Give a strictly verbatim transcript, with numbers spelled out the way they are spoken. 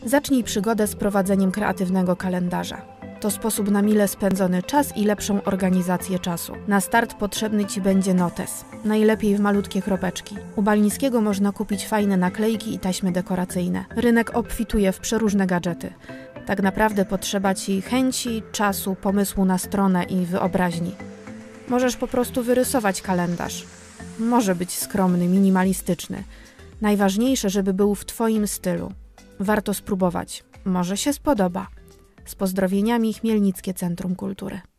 Zacznij przygodę z prowadzeniem kreatywnego kalendarza. To sposób na mile spędzony czas i lepszą organizację czasu. Na start potrzebny Ci będzie notes, najlepiej w malutkie kropeczki. U Balińskiego można kupić fajne naklejki i taśmy dekoracyjne. Rynek obfituje w przeróżne gadżety. Tak naprawdę potrzeba Ci chęci, czasu, pomysłu na stronę i wyobraźni. Możesz po prostu wyrysować kalendarz. Może być skromny, minimalistyczny. Najważniejsze, żeby był w Twoim stylu. Warto spróbować. Może się spodoba. Z pozdrowieniami, Chmielnickie Centrum Kultury.